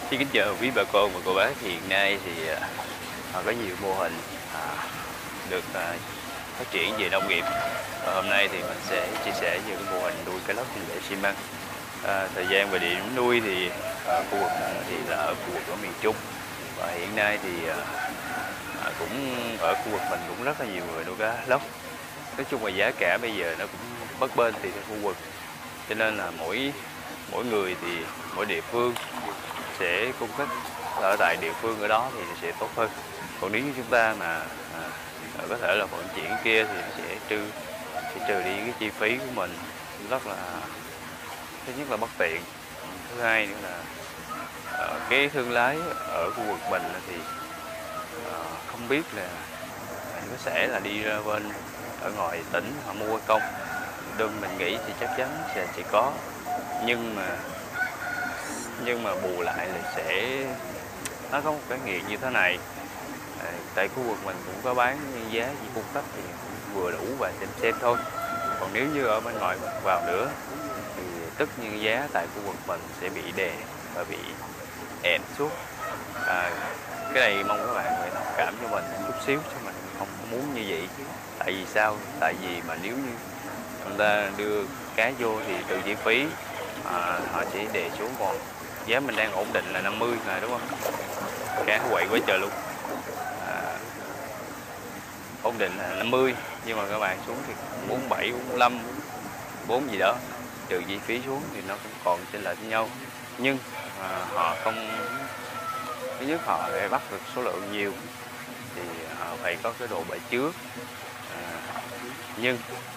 Xin kính chào quý bà con và cô bác. Hiện nay thì có nhiều mô hình được phát triển về nông nghiệp. Và hôm nay thì mình sẽ chia sẻ về cái mô hình nuôi cá lóc trên bể xi măng. Thời gian và địa điểm nuôi thì khu vực thì là ở khu vực ở miền Trung, và hiện nay thì cũng ở khu vực mình cũng rất là nhiều người nuôi cá lóc. Nói chung là giá cả bây giờ nó cũng bấp bênh tùy theo khu vực, cho nên là mỗi người thì mỗi địa phương sẽ cung cấp ở tại địa phương ở đó thì sẽ tốt hơn. Còn nếu như chúng ta mà có thể là vận chuyển kia thì nó sẽ trừ đi cái chi phí của mình, rất là thứ nhất là bất tiện, thứ hai nữa là cái thương lái ở khu vực mình thì không biết là có sẽ là đi ra bên ở ngoài tỉnh họ mua công. Đơn mình nghĩ thì chắc chắn sẽ có, nhưng mà bù lại là nó có một cái nghiện như thế này. Tại khu vực mình cũng có bán giá chỉ cung cấp thì vừa đủ và xem thôi. Còn nếu như ở bên ngoài vào nữa thì tất nhiên giá tại khu vực mình sẽ bị đè và bị ẹn xuống. Cái này mong các bạn phải thông cảm cho mình chút xíu, chứ mình không muốn như vậy. Tại vì sao? Tại vì mà nếu như chúng ta đưa cá vô thì từ chi phí họ chỉ đề xuống, còn giá mình đang ổn định là 50 rồi, đúng không? Cá quậy quá trời luôn. Ổn định là 50, nhưng mà các bạn xuống thì 47, 45, 4 gì đó, trừ chi phí xuống thì nó cũng còn chênh lệch với nhau. Nhưng họ không, thứ nhất họ để bắt được số lượng nhiều thì họ phải có cái độ bể chứa. Nhưng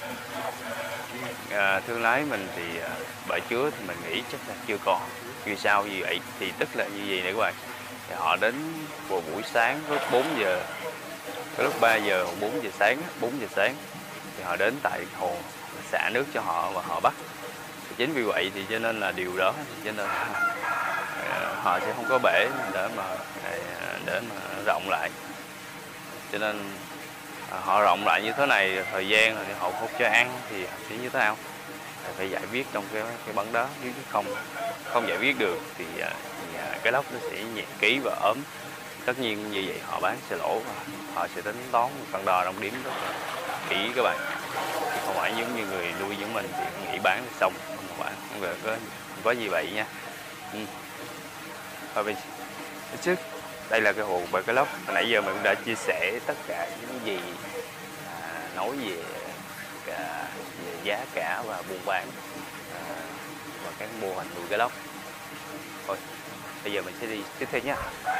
thương lái mình thì bể chứa thì mình nghĩ chắc là chưa còn. Vì sao như vậy? Thì tức là như vậy này các bạn, thì họ đến vào buổi sáng lúc 4 giờ, cái lúc 3 giờ hoặc 4 giờ sáng, 4 giờ sáng thì họ đến tại hồ xả nước cho họ và họ bắt. Thì chính vì vậy thì cho nên là điều đó cho nên họ sẽ không có bể để mà rộng lại. Cho nên họ rộng lại như thế này thời gian thì họ không cho ăn thì sẽ như thế nào? Phải giải quyết trong cái bắn đó, nếu không giải quyết được thì cái lóc nó sẽ nhạt ký và ốm. Tất nhiên như vậy họ bán sẽ lỗ, và họ sẽ tính toán cân đo đong đếm rất là kỹ các bạn. Không phải giống như người nuôi giống mình thì nghĩ bán là xong, không có gì vậy nha. Và trước đây là cái hồ bơi cá lóc. Hồi nãy giờ mình cũng đã chia sẻ tất cả những gì nói về giá cả và buôn bán và các mô hình nuôi cá lóc. Thôi bây giờ mình sẽ đi tiếp theo nhé.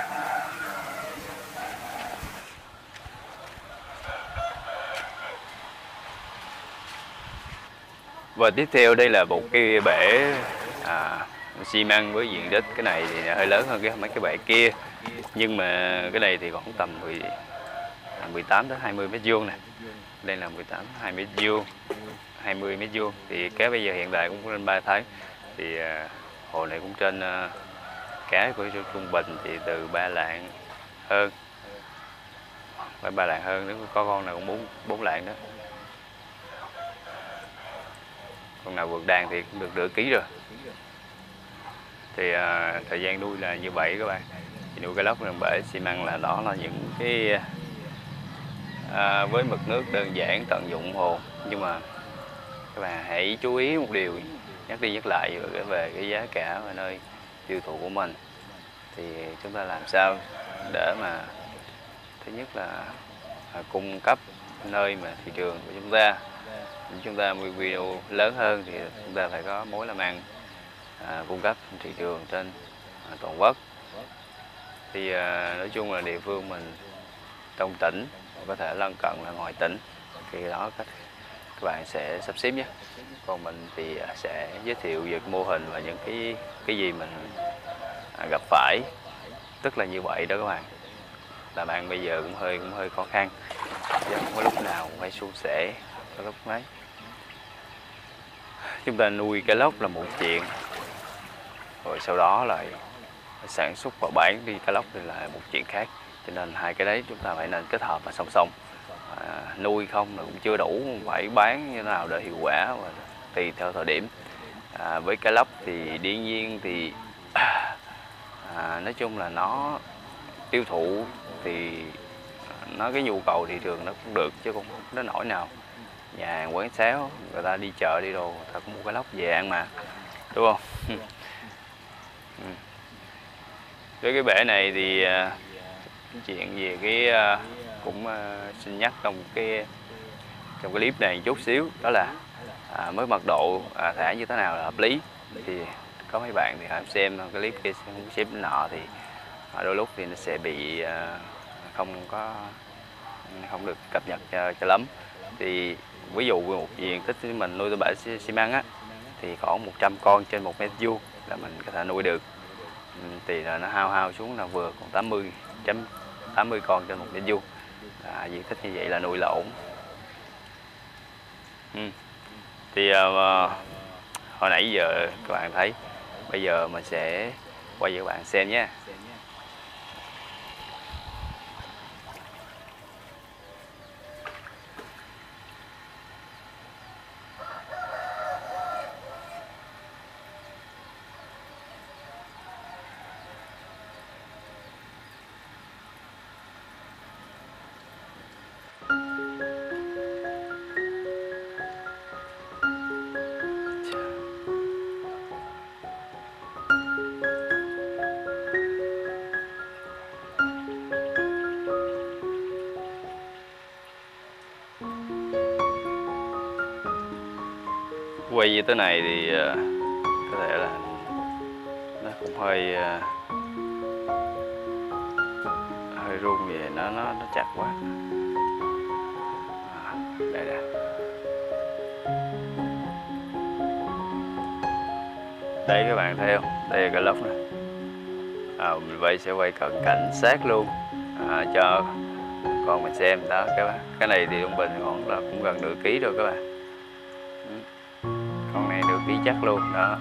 Và tiếp theo đây là một cái bể xi măng với diện tích, cái này thì hơi lớn hơn mấy cái bể kia, nhưng mà cái này thì khoảng tầm 18 đến 20 mét vuông nè. Đây là 18 20 mét vuông, 20 mét vuông. Thì cá bây giờ hiện tại cũng trên 3 tháng. Thì hồ này cũng trên cá của trung bình thì từ 3 lạng hơn, 3 lạng hơn, nếu có con nào cũng 4 lạng đó. Con nào vượt đàn thì cũng được nửa ký rồi. Thì thời gian nuôi là như vậy các bạn. Thì nuôi cá lóc trong bể xi măng là đó là những cái với mực nước đơn giản, tận dụng hồ. Nhưng mà các bạn hãy chú ý một điều, nhắc đi nhắc lại về cái giá cả và nơi tiêu thụ của mình. Thì chúng ta làm sao để mà thứ nhất là cung cấp nơi mà thị trường của chúng ta mua video lớn hơn thì chúng ta phải có mối làm ăn cung cấp thị trường trên toàn quốc. Thì nói chung là địa phương mình trong tỉnh, có thể lân cận là ngoài tỉnh, thì đó các bạn sẽ sắp xếp nhé. Còn mình thì sẽ giới thiệu về mô hình và những cái gì mình gặp phải, tức là như vậy đó các bạn. Làm ăn bây giờ cũng hơi khó khăn, chứ không có lúc nào cũng phải suôn sẻ, có lúc mấy. Chúng ta nuôi cá lóc là một chuyện, rồi sau đó lại sản xuất và bán đi cá lóc thì là một chuyện khác. Cho nên hai cái đấy chúng ta phải nên kết hợp và song song. Nuôi không là cũng chưa đủ, phải bán như thế nào để hiệu quả và tùy theo thời điểm. Với cá lóc thì đương nhiên thì nói chung là nó tiêu thụ thì nó cái nhu cầu thị trường nó cũng được chứ cũng không đến nỗi nào nhà hàng quán xáo người ta đi chợ đi đồ người ta cũng mua cái lóc về ăn mà, đúng không? Với cái bể này thì chuyện về cái cũng xin nhắc trong cái clip này một chút xíu, đó là mới mật độ thả như thế nào là hợp lý. Thì có mấy bạn thì họ xem cái clip kia xem nọ thì đôi lúc thì nó sẽ bị không được cập nhật cho lắm. Thì ví dụ một diện tích mình nuôi tôm bể xi măng á thì khoảng 100 con trên 1 mét vuông là mình có thể nuôi được. Thì là nó hao xuống là vừa còn 80 con trên 1 mét vuông. Diện tích như vậy là nuôi là ổn. Thì hồi nãy giờ các bạn thấy, bây giờ mình sẽ quay cho các bạn xem nhé. Quay như thế này thì có thể là nó cũng hơi rung về, nó chặt quá. Đây nè, đây các bạn thấy không, đây là cái lốc này. Mình sẽ quay cận cảnh sát luôn cho con mình xem đó các bạn. Cái này thì trung bình cũng gần nửa ký rồi các bạn. Con này nửa ký chắc luôn đó.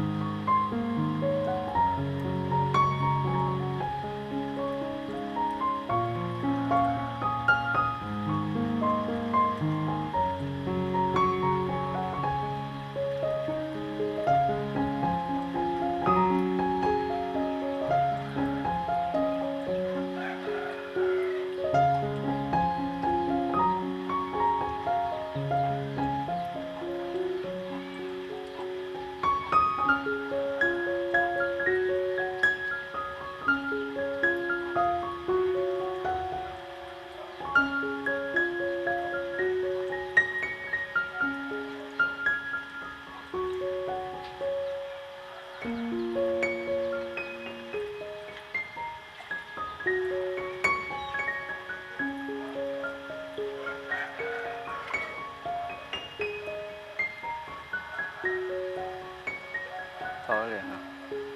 Thôi liền hả?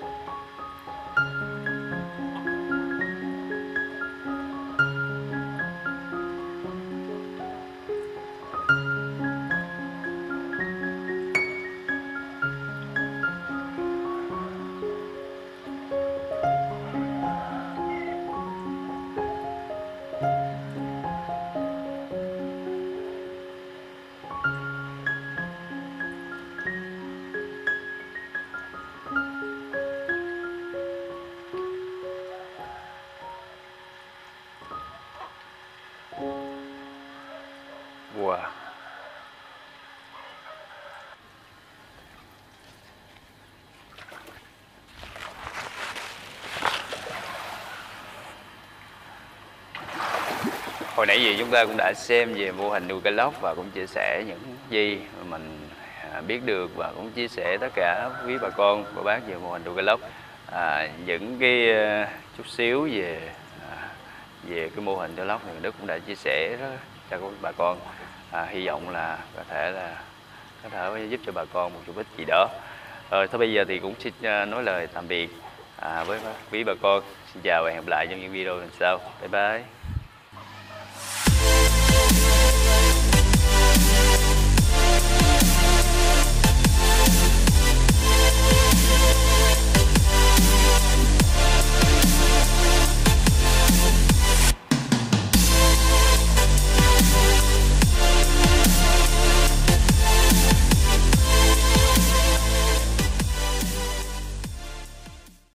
Wow. Hồi nãy giờ chúng ta cũng đã xem về mô hình nuôi cá lóc và cũng chia sẻ những gì mà mình biết được, và cũng chia sẻ tất cả quý bà con cô bác về mô hình nuôi cá lóc. Những cái chút xíu về cái mô hình cá lóc thì Đức cũng đã chia sẻ đó cho các bà con. Hy vọng là có thể giúp cho bà con một chút ít gì đó. Thôi bây giờ thì cũng xin nói lời tạm biệt với quý bà con. Xin chào và hẹn gặp lại trong những video lần sau. Bye bye.